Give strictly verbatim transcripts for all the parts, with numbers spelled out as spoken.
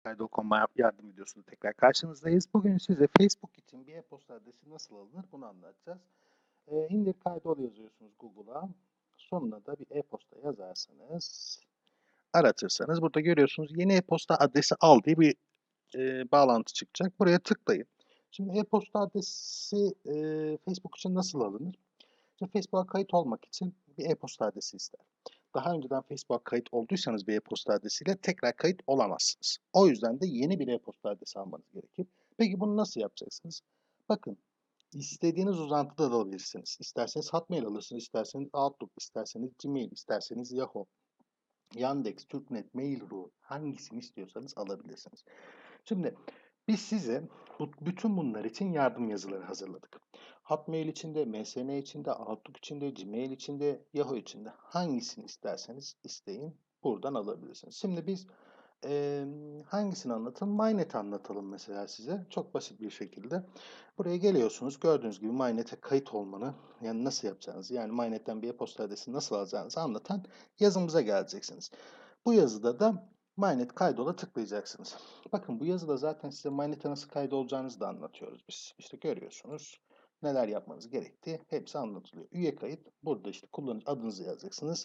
Kaydokom'a yardım videosunda tekrar karşınızdayız. Bugün size Facebook için bir e-posta adresi nasıl alınır bunu anlatacağız. Ee, indir kaydol yazıyorsunuz Google'a. Sonuna da bir e-posta yazarsanız, aratırsanız burada görüyorsunuz yeni e-posta adresi al diye bir e, bağlantı çıkacak. Buraya tıklayın. Şimdi e-posta adresi e, Facebook için nasıl alınır? Şimdi Facebook'a kayıt olmak için bir e-posta adresi ister. Daha önceden Facebook'a kayıt olduysanız bir e-posta adresiyle tekrar kayıt olamazsınız. O yüzden de yeni bir e-posta adresi almanız gerekir. Peki bunu nasıl yapacaksınız? Bakın, istediğiniz uzantıda da alabilirsiniz. İsterseniz Hotmail alırsınız, isterseniz Outlook, isterseniz Gmail, isterseniz Yahoo, Yandex, Türknet, Mail.ru hangisini istiyorsanız alabilirsiniz. Şimdi biz size bu, bütün bunlar için yardım yazıları hazırladık. Hotmail içinde, M S N içinde, Outlook içinde, Gmail içinde, Yahoo içinde hangisini isterseniz isteyin buradan alabilirsiniz. Şimdi biz e, hangisini anlatalım? MyNet'i anlatalım mesela size. Çok basit bir şekilde. Buraya geliyorsunuz. Gördüğünüz gibi MyNet'e kayıt olmanı, yani nasıl yapacağınızı, yani MyNet'ten bir e-posta adresi nasıl alacağınızı anlatan yazımıza geleceksiniz. Bu yazıda da MyNet kaydola tıklayacaksınız. Bakın bu yazıda zaten size MyNet'e nasıl kaydolacağınızı da anlatıyoruz biz. İşte görüyorsunuz neler yapmanız gerektiği hepsi anlatılıyor. Üye kayıt burada işte kullanıcı adınızı yazacaksınız.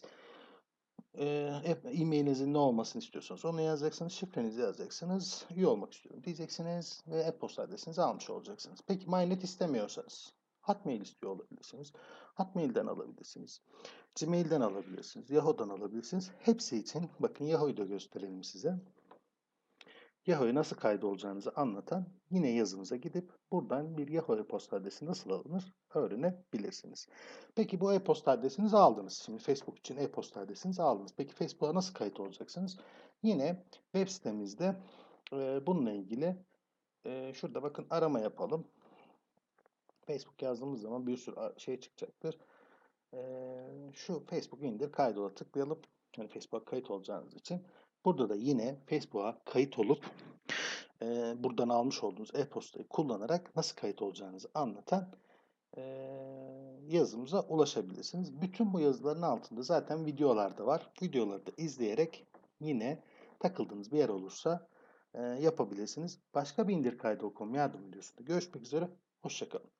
E-mailinizin ne olmasını istiyorsanız onu yazacaksınız. Şifrenizi yazacaksınız. Üye olmak istiyorum diyeceksiniz ve e-posta adresinizi almış olacaksınız. Peki MyNet istemiyorsanız Hotmail istiyor olabilirsiniz. Hotmail'den alabilirsiniz. Gmail'den alabilirsiniz. Yahoo'dan alabilirsiniz. Hepsi için bakın Yahoo'yu da gösterelim size. Yahoo'ya nasıl kaydolacağınızı anlatan yine yazımıza gidip buradan bir Yahoo e-posta adresi nasıl alınır öğrenebilirsiniz. Peki bu e-posta adresinizi aldınız. Şimdi Facebook için e-posta adresinizi aldınız. Peki Facebook'a nasıl kayıt olacaksınız? Yine web sitemizde e, bununla ilgili e, şurada bakın arama yapalım. Facebook yazdığımız zaman bir sürü şey çıkacaktır. E, şu Facebook indir kaydola tıklayalım. Yani Facebook'a kayıt olacağınız için. Burada da yine Facebook'a kayıt olup e, buradan almış olduğunuz e-postayı kullanarak nasıl kayıt olacağınızı anlatan e, yazımıza ulaşabilirsiniz. Bütün bu yazıların altında zaten videolar da var. Videoları da izleyerek yine takıldığınız bir yer olursa e, yapabilirsiniz. Başka bir indir kaydı okuma yardım videosunda görüşmek üzere. Hoşça kalın.